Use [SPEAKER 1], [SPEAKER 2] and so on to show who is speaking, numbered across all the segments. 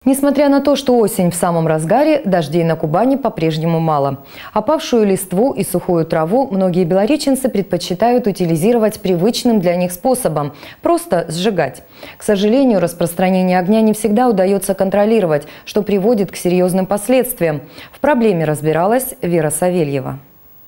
[SPEAKER 1] Несмотря на то, что осень в самом разгаре, дождей на Кубани по-прежнему мало. Опавшую листву и сухую траву многие белореченцы предпочитают утилизировать привычным для них способом – просто сжигать. К сожалению, распространение огня не всегда удается контролировать, что приводит к серьезным последствиям. В проблеме разбиралась Вера Савельева.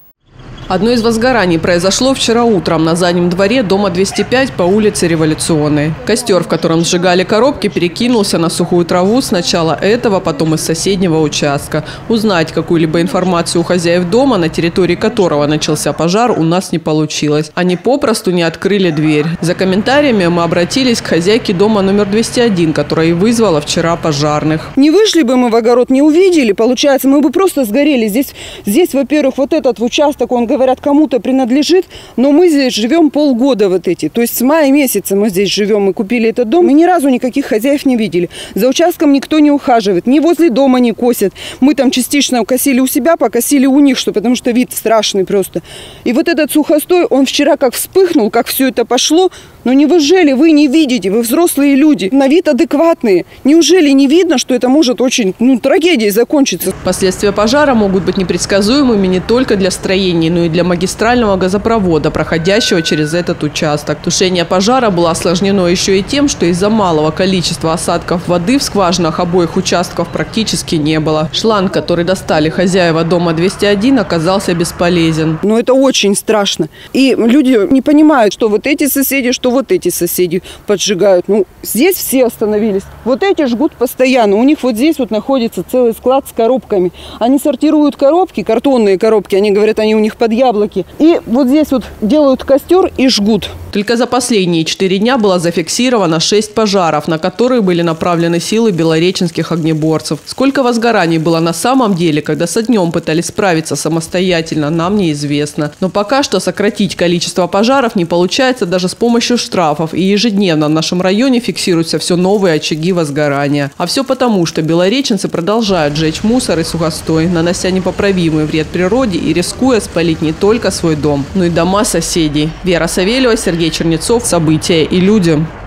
[SPEAKER 2] Одно из возгораний произошло вчера утром на заднем дворе дома 205 по улице Революционной. Костер, в котором сжигали коробки, перекинулся на сухую траву сначала этого, потом из соседнего участка. Узнать какую-либо информацию у хозяев дома, на территории которого начался пожар, у нас не получилось. Они попросту не открыли дверь. За комментариями мы обратились к хозяйке дома номер 201, которая и вызвала вчера пожарных.
[SPEAKER 3] Не вышли бы мы в огород, не увидели, получается, мы бы просто сгорели. Здесь, во-первых, вот этот участок, он, говорят, кому-то принадлежит, но мы здесь живем полгода вот эти. То есть с мая месяца мы здесь живем, мы купили этот дом, мы ни разу никаких хозяев не видели. За участком никто не ухаживает, ни возле дома не косят. Мы там частично косили у себя, покосили у них, потому что вид страшный просто. И вот этот сухостой, он вчера как вспыхнул, как все это пошло. Но неужели вы не видите, вы взрослые люди, на вид адекватные. Неужели не видно, что это может очень трагедией закончиться?
[SPEAKER 2] Последствия пожара могут быть непредсказуемыми не только для строений, но и для магистрального газопровода, проходящего через этот участок. Тушение пожара было осложнено еще и тем, что из-за малого количества осадков воды в скважинах обоих участков практически не было. Шланг, который достали хозяева дома 201, оказался бесполезен.
[SPEAKER 3] Но это очень страшно. И люди не понимают, что вот эти соседи, что вот эти соседи поджигают. Здесь все остановились. Вот эти жгут постоянно. У них вот здесь вот находится целый склад с коробками. Они сортируют коробки, картонные коробки. Они говорят, они у них под яблоки. И вот здесь вот делают костер и жгут.
[SPEAKER 2] Только за последние 4 дня было зафиксировано 6 пожаров, на которые были направлены силы белореченских огнеборцев. Сколько возгораний было на самом деле, когда со днем пытались справиться самостоятельно, нам неизвестно. Но пока что сократить количество пожаров не получается даже с помощью штрафов. И ежедневно в нашем районе фиксируются все новые очаги возгорания. А все потому, что белореченцы продолжают жечь мусор и сухостой, нанося непоправимый вред природе и рискуя спалить не только свой дом, но и дома соседей. Вера Савельева, Сергей Чернецов. События и люди.